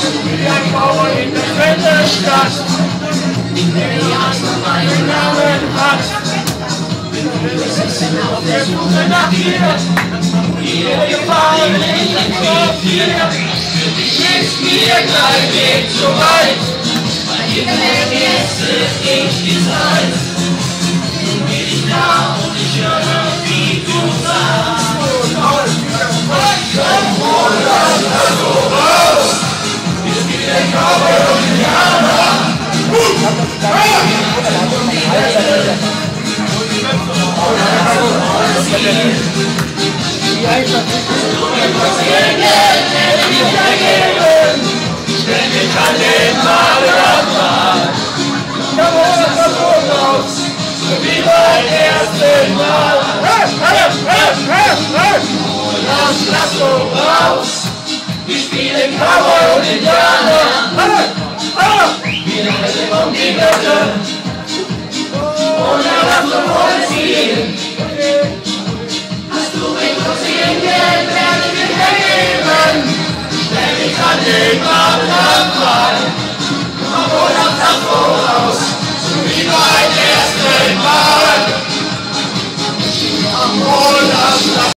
wie ein Bauer in der dritten Stadt, der die Angst um meinen Namen hat. Auf der Suche nach dir, jede Gefahr liegt vor dir. Ist mir kein Weg zu weit, weil jetzt ist nicht die Zeit. Nun bin ich da und ich höre, wie du sagst. Komm Roland, also raus! Wir spielen Cowboy und Indianer! Stell mich an den Malermann! Wie beim ersten Mal! Lass doch raus! Wir spielen Cowboy und Indianer! Wir rennen um die Wette! Und dann lass uns ziehen! Hast du mich uns Geld, werde ich dir geben! Stell mich an den Mann!